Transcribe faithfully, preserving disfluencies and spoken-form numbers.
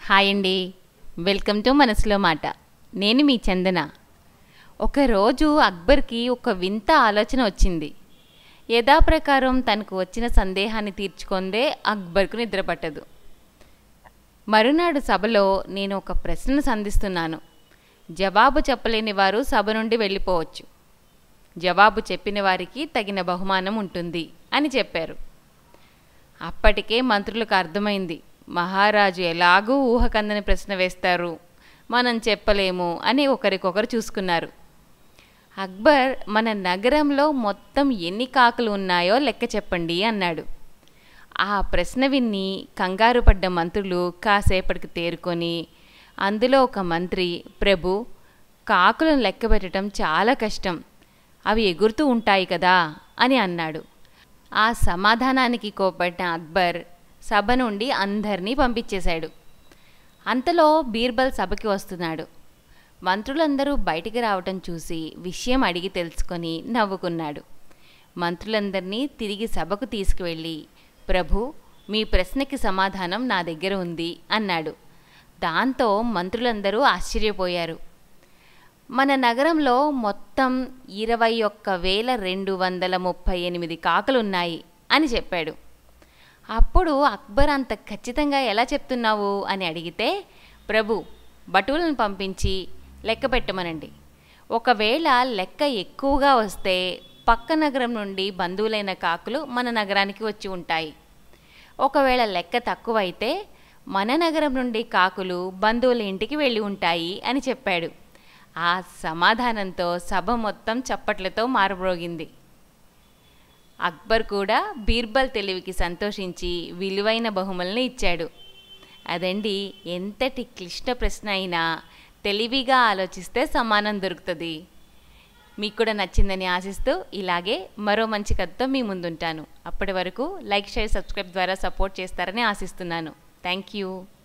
Hi అండి, welcome to మనసులో మాట. నేను మీ చందన. ఒకరోజు అక్బర్కి ఒక వింత ఆలోచన వచ్చింది. యథాప్రకారం తనకు వచ్చిన సందేహాన్ని తీర్చుకుందే అక్బర్కు నిద్రపట్టదు. మరునాడు సభలో నేను ఒక ప్రశ్నను సంధిస్తున్నాను. జవాబు చెప్పలేని వారు సభ నుండి వెళ్ళిపోవచ్చు. జవాబు చెప్పిన వారికి తగిన బహుమానం ఉంటుంది అని చెప్పారు. అప్పటికే మంత్రులకు అర్థమైంది, మహారాజు ఎలాగూ ఊహకందని ప్రశ్న వేస్తారు, మనం చెప్పలేము అని ఒకరికొకరు చూసుకున్నారు. అక్బర్, మన నగరంలో మొత్తం ఎన్ని కాకులు ఉన్నాయో లెక్క చెప్పండి అన్నాడు. ఆ ప్రశ్న విని కంగారు పడ్డ మంత్రులు కాసేపటికి తేరుకొని, అందులో ఒక మంత్రి, ప్రభు, కాకులను లెక్క పెట్టడం చాలా కష్టం, అవి ఎగురుతూ ఉంటాయి కదా అని అన్నాడు. ఆ సమాధానానికి కోపట్టిన అక్బర్ సభ నుండి అందరినీ పంపించేశాడు. అంతలో బీర్బల్ సభకి వస్తున్నాడు. మంత్రులందరూ బయటికి రావటం చూసి విషయం అడిగి తెలుసుకొని నవ్వుకున్నాడు. మంత్రులందరినీ తిరిగి సభకు తీసుకువెళ్ళి, ప్రభు, మీ ప్రశ్నకి సమాధానం నా దగ్గర ఉంది అన్నాడు. దాంతో మంత్రులందరూ ఆశ్చర్యపోయారు. మన నగరంలో మొత్తం ఇరవై ఒక్క వేల రెండు వందల ముప్పై ఎనిమిది కాకులున్నాయి అని చెప్పాడు. అప్పుడు అక్బర్, అంత ఖచ్చితంగా ఎలా చెప్తున్నావు అని అడిగితే, ప్రభు, భటువులను పంపించి లెక్క పెట్టమనండి. ఒకవేళ లెక్క ఎక్కువగా వస్తే పక్క నగరం నుండి బంధువులైన కాకులు మన నగరానికి వచ్చి ఉంటాయి. ఒకవేళ లెక్క తక్కువైతే మన నగరం నుండి కాకులు బంధువుల ఇంటికి వెళ్ళి ఉంటాయి అని చెప్పాడు. ఆ సమాధానంతో సభ మొత్తం చప్పట్లతో మారుమ్రోగింది. అక్బర్ కూడా బీర్బల్ తెలివికి సంతోషించి విలువైన బహుమతులను ఇచ్చాడు. అదండి, ఎంతటి క్లిష్ట ప్రశ్న అయినా తెలివిగా ఆలోచిస్తే సమానం దొరుకుతుంది. మీకు కూడా నచ్చిందని ఆశిస్తూ ఇలాగే మరో మంచి కథతో మీ ముందుంటాను. అప్పటి వరకు లైక్, షేర్, సబ్స్క్రైబ్ ద్వారా సపోర్ట్ చేస్తారని ఆశిస్తున్నాను. Thank you.